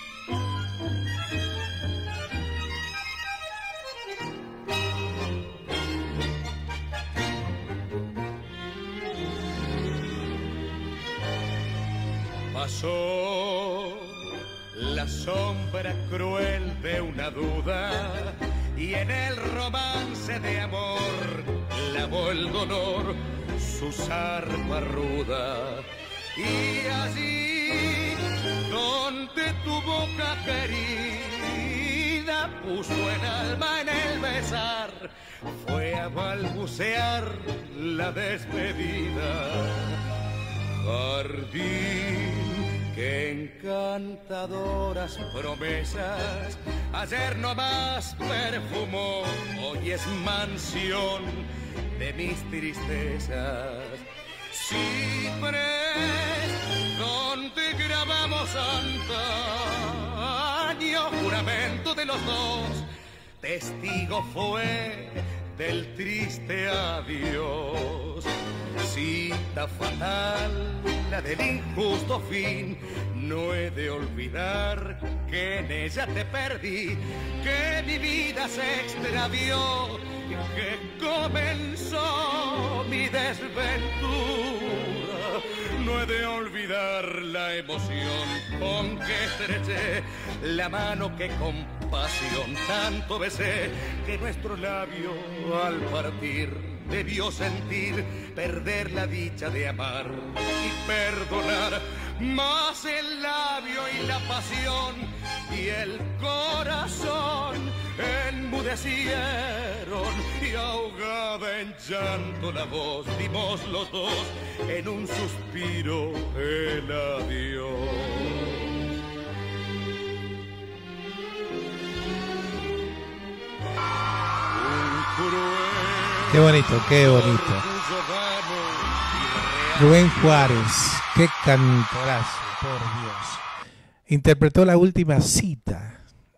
Pasó la sombra cruel de una duda y en el romance de amor lavó el dolor su zarpa ruda. Y allí donde tu boca querida puso el alma en el besar, fue a balbucear la despedida. Jardín que encantadoras promesas ayer no más perfumó, hoy es mansión de mis tristezas. Ciprés donde grabamos antaño juramento de los dos, testigo fue del triste adiós. Cita fatal, la del injusto fin, no he de olvidar que en ella te perdí, que mi vida se extravió, que comenzó mi desventura. No he de olvidar la emoción con que estreché la mano que con pasión tanto besé, que nuestro labio al partir debió sentir perder la dicha de amar y perdonar, más el labio y la pasión y el corazón enmudecieron, y ahogada en llanto la voz dimos los dos en un suspiro el adiós. Qué bonito, qué bonito. Rubén Juárez, qué cantorazo, por Dios. Interpretó La Última Cita.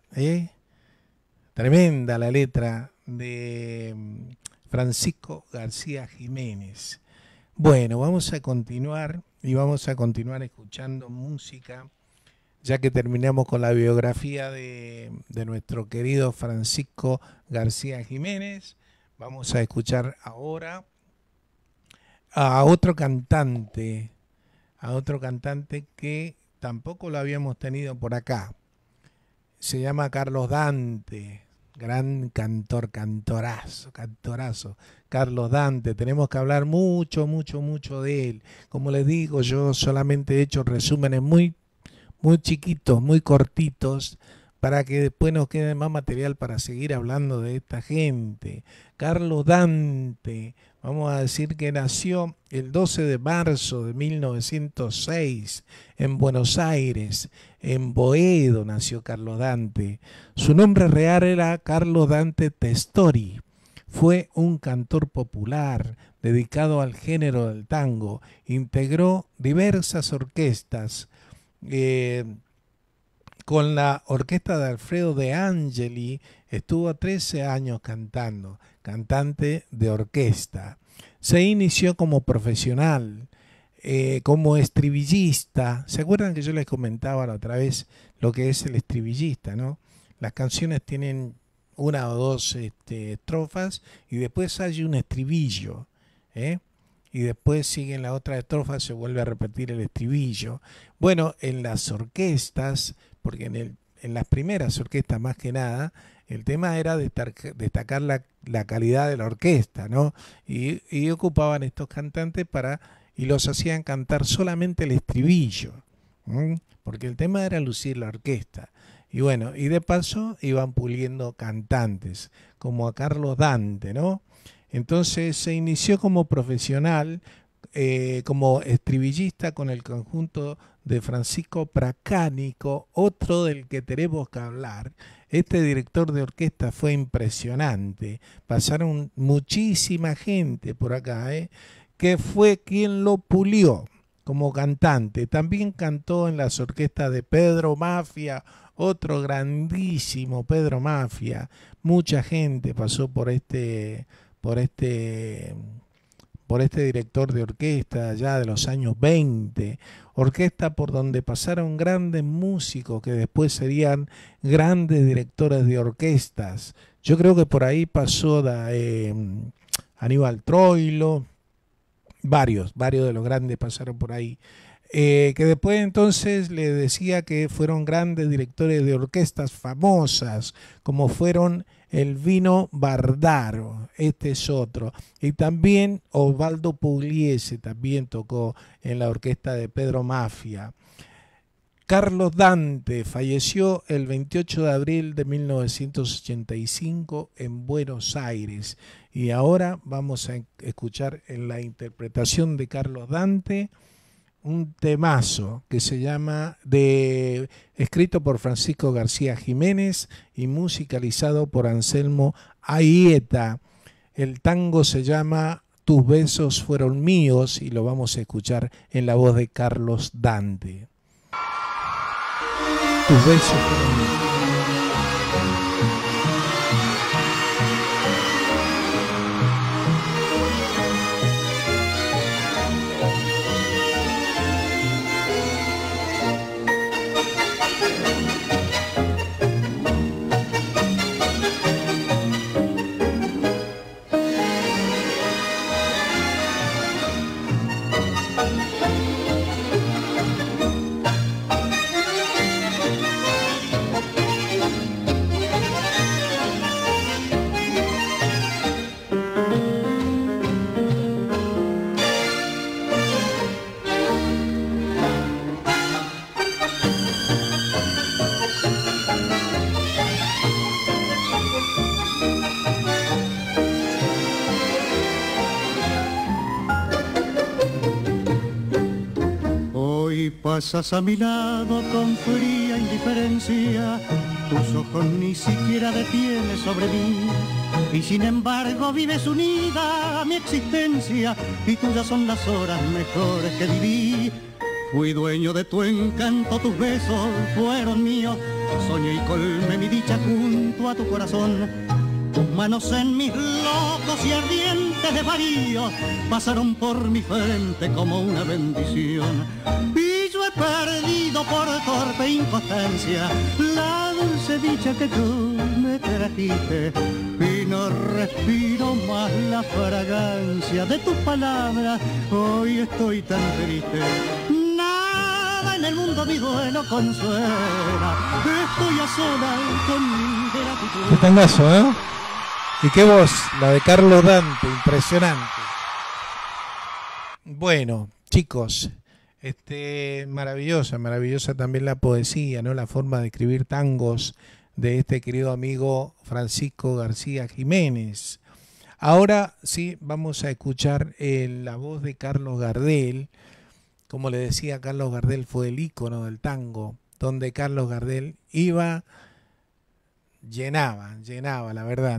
Tremenda la letra de Francisco García Jiménez. Bueno, vamos a continuar escuchando música, ya que terminamos con la biografía de nuestro querido Francisco García Jiménez. Vamos a escuchar ahora a otro cantante que tampoco lo habíamos tenido por acá. Se llama Carlos Dante, gran cantor, cantorazo. Carlos Dante, tenemos que hablar mucho de él. Como les digo, yo solamente he hecho resúmenes muy chiquitos, muy cortitos, para que después nos quede más material para seguir hablando de esta gente. Carlos Dante, vamos a decir que nació el 12 de marzo de 1906 en Buenos Aires, en Boedo nació Carlos Dante. Su nombre real era Carlos Dante Testori. Fue un cantor popular dedicado al género del tango. Integró diversas orquestas. Con la orquesta de Alfredo De Angeli estuvo 13 años cantando, cantante de orquesta. Se inició como profesional, como estribillista. ¿Se acuerdan que yo les comentaba la otra vez lo que es el estribillista, no? Las canciones tienen una o dos estrofas y después hay un estribillo, y después siguen la otra estrofa, se vuelve a repetir el estribillo. Bueno, en las orquestas, porque en las primeras orquestas más que nada, el tema era destacar la calidad de la orquesta, ¿no? Y ocupaban estos cantantes y los hacían cantar solamente el estribillo, porque el tema era lucir la orquesta. Y bueno, y de paso iban puliendo cantantes, como a Carlos Dante, ¿no? Entonces se inició como profesional, como estribillista con el conjunto de Francisco Pracánico, otro del que tenemos que hablar. Este director de orquesta fue impresionante. Pasaron muchísima gente por acá, que fue quien lo pulió como cantante. También cantó en las orquestas de Pedro Mafia, otro grandísimo Pedro Mafia. Mucha gente pasó por este director de orquesta ya de los años 20, orquesta por donde pasaron grandes músicos que después serían grandes directores de orquestas. Yo creo que por ahí pasó Aníbal Troilo, varios de los grandes pasaron por ahí. Que después entonces le decía que fueron grandes directores de orquestas famosas, como fueron Elvino Bardaro, este es otro, y también Osvaldo Pugliese también tocó en la orquesta de Pedro Mafia. Carlos Dante falleció el 28 de abril de 1985 en Buenos Aires, y ahora vamos a escuchar en la interpretación de Carlos Dante un temazo que se llama, escrito por Francisco García Jiménez y musicalizado por Anselmo Aieta. El tango se llama Tus besos fueron míos y lo vamos a escuchar en la voz de Carlos Dante. Tus besos fueron míos. Pasas a mi lado con fría indiferencia, tus ojos ni siquiera detienes sobre mí, y sin embargo vives unida a mi existencia, y tuyas son las horas mejores que viví. Fui dueño de tu encanto, tus besos fueron míos, soñé y colmé mi dicha junto a tu corazón. Tus manos en mis locos y ardientes desvaríos pasaron por mi frente como una bendición. Y yo he perdido por torpe inconstancia la dulce dicha que tú me trajiste, y no respiro más la fragancia de tus palabras. Hoy estoy tan triste, nada en el mundo mi duelo consuela. Estoy a solas con mi gratitud. Qué tangazo, ¿eh? Y qué voz, la de Carlos Dante, impresionante. Bueno, chicos, Maravillosa, maravillosa también la poesía, ¿no? La forma de escribir tangos de este querido amigo Francisco García Jiménez. Ahora sí, vamos a escuchar la voz de Carlos Gardel. Como le decía, Carlos Gardel fue el ícono del tango, donde Carlos Gardel iba, llenaba, la verdad.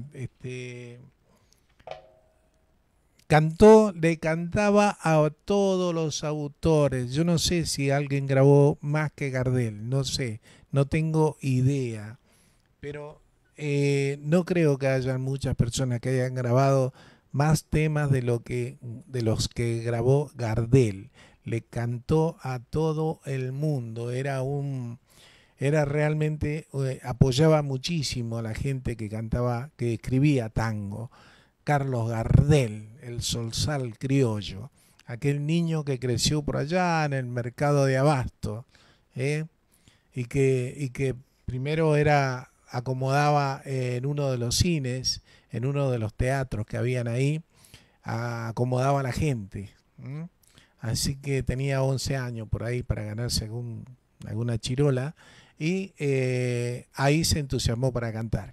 Le cantaba a todos los autores. Yo no sé si alguien grabó más que Gardel, no sé, no tengo idea. Pero no creo que haya muchas personas que hayan grabado más temas de los que grabó Gardel. Le cantó a todo el mundo. Era realmente, apoyaba muchísimo a la gente que cantaba, que escribía tango. Carlos Gardel, el solsal criollo, aquel niño que creció por allá en el mercado de Abasto, y que primero acomodaba en uno de los cines, en uno de los teatros que habían ahí, acomodaba a la gente. Así que tenía 11 años por ahí para ganarse alguna chirola, y ahí se entusiasmó para cantar.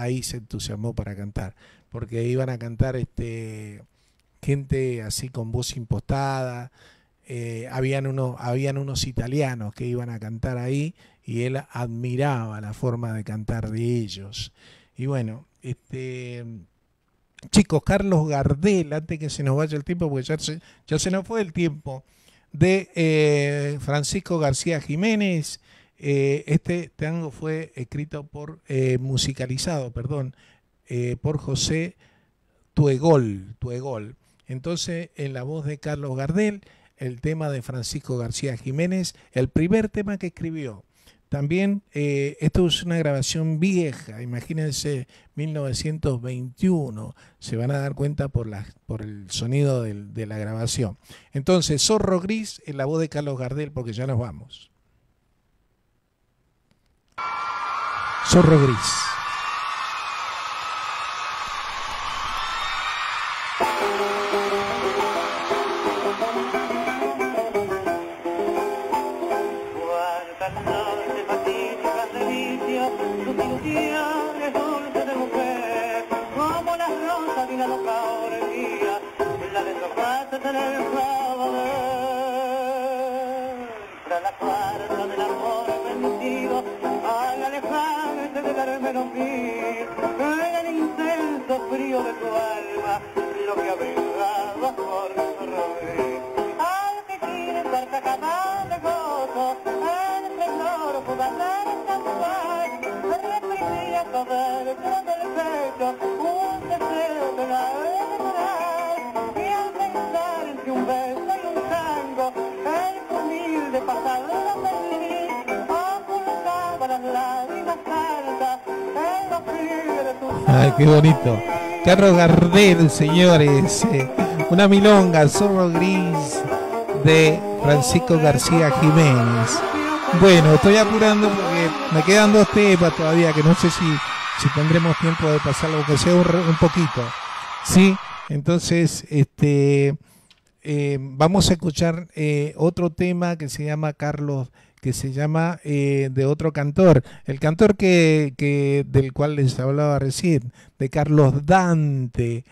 Porque iban a cantar gente así con voz impostada. Habían unos italianos que iban a cantar ahí, y él admiraba la forma de cantar de ellos. Y bueno, chicos, Carlos Gardel, antes que se nos vaya el tiempo, porque ya se nos fue el tiempo, de Francisco García Jiménez. Este tango fue escrito musicalizado por José Tuegol. Entonces, en la voz de Carlos Gardel, el tema de Francisco García Jiménez, el primer tema que escribió. También, esto es una grabación vieja, imagínense, 1921, se van a dar cuenta por el sonido de la grabación. Entonces, Zorro Gris en la voz de Carlos Gardel, porque ya nos vamos. Zorro Gris. Frío de tu alma, lo que abrigaba por su rodillo. Al que quiere ser capaz de gozo, el esplendor jugador sensual, reprimía todo dentro del pecho un deseo de la enamorar. Y al pensar entre un beso y un tango, el humilde pasado feliz ocultaba las lágrimas altas en los pliegues de tu. Ay, qué bonito. Carlos Gardel, señores, una milonga, Zorro Gris, de Francisco García Jiménez. Bueno, estoy apurando porque me quedan 2 temas todavía, que no sé si tendremos tiempo de pasarlo, aunque sea un poquito. Sí, entonces vamos a escuchar otro tema que se llama de otro cantor, el cantor del cual les hablaba recién, de Carlos Dante,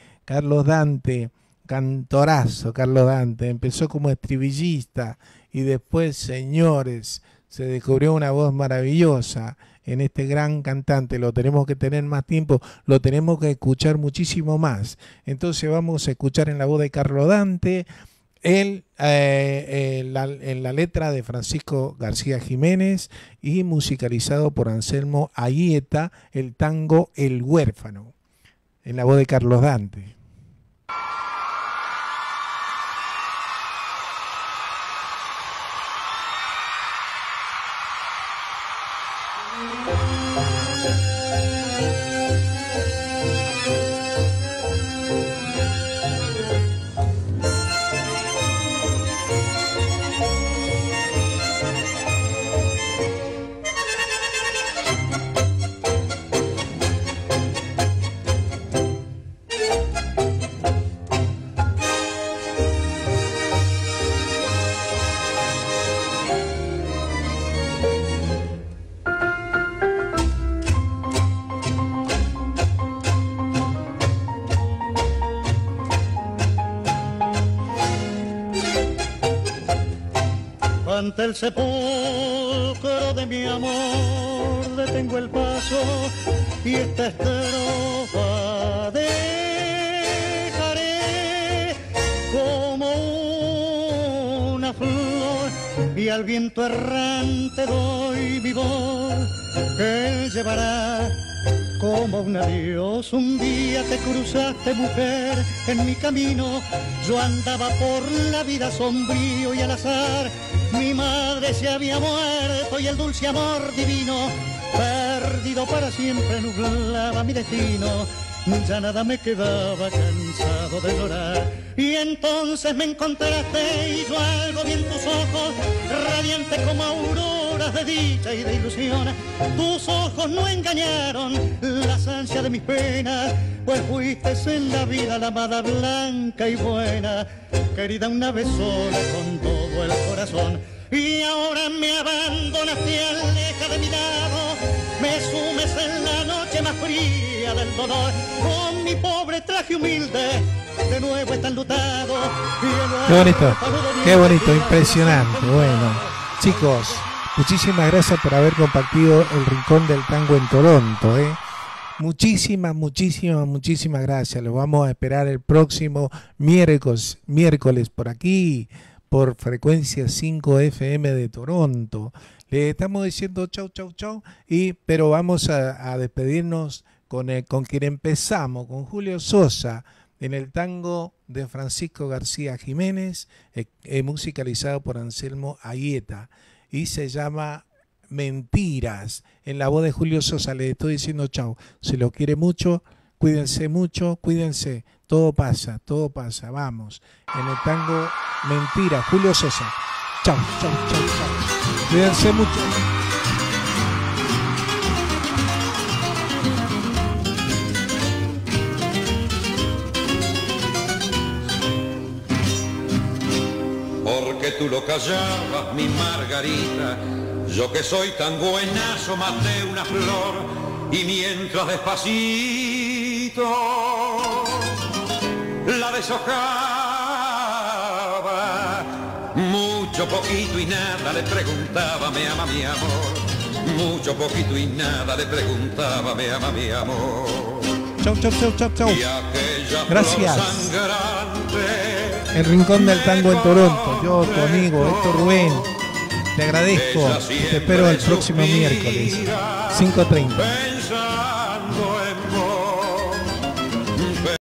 cantorazo Carlos Dante. Empezó como estribillista y después, señores, se descubrió una voz maravillosa en este gran cantante. Lo tenemos que tener más tiempo, lo tenemos que escuchar muchísimo más. Entonces vamos a escuchar en la voz de Carlos Dante, en la letra de Francisco García Jiménez y musicalizado por Anselmo Aieta, el tango El Huérfano, en la voz de Carlos Dante. ante el sepulcro de mi amor detengo el paso y esta estrofa dejaré como una flor y al viento errante doy mi voz que él llevará como un adiós. Un día te cruzaste, mujer, en mi camino. Yo andaba por la vida sombrío y al azar mi madre se había muerto y el dulce amor divino, perdido para siempre, nublaba mi destino. Ya nada me quedaba, cansado de llorar. Y entonces me encontraste y yo algo vi en tus ojos, radiante como auroras de dicha y de ilusión. Tus ojos no engañaron las ansias de mis penas, pues fuiste en la vida la amada blanca y buena, querida una vez sola con todo el corazón. Y ahora me abandonas, te alejas de mi lado, me sumes en la noche más fría del dolor. Con mi pobre traje humilde, de nuevo está enlutado. Qué bonito, impresionante. Bueno, chicos, muchísimas gracias por haber compartido el Rincón del Tango en Toronto. Muchísimas gracias. Los vamos a esperar el próximo miércoles por aquí, por frecuencia 5 FM de Toronto. Le estamos diciendo chau, pero vamos a despedirnos con quien empezamos, con Julio Sosa, en el tango de Francisco García Jiménez, musicalizado por Anselmo Ayeta, y se llama Mentiras, en la voz de Julio Sosa. Le estoy diciendo chau, se lo quiere mucho, cuídense mucho, cuídense, todo pasa, vamos, en el tango Mentiras, Julio Sosa. Chau. Cuídense mucho. Porque tú lo callabas, mi Margarita, yo que soy tan buenazo maté una flor y mientras despacito la deshojaba, mucho poquito y nada le preguntaba, me ama mi amor, mucho poquito y nada le preguntaba, me ama mi amor. Chau. Y aquella gracias. flor sangrante, El Rincón del Tango en Toronto. Yo, tu amigo Héctor Rubén, te agradezco. Te espero el próximo miércoles, 5:30.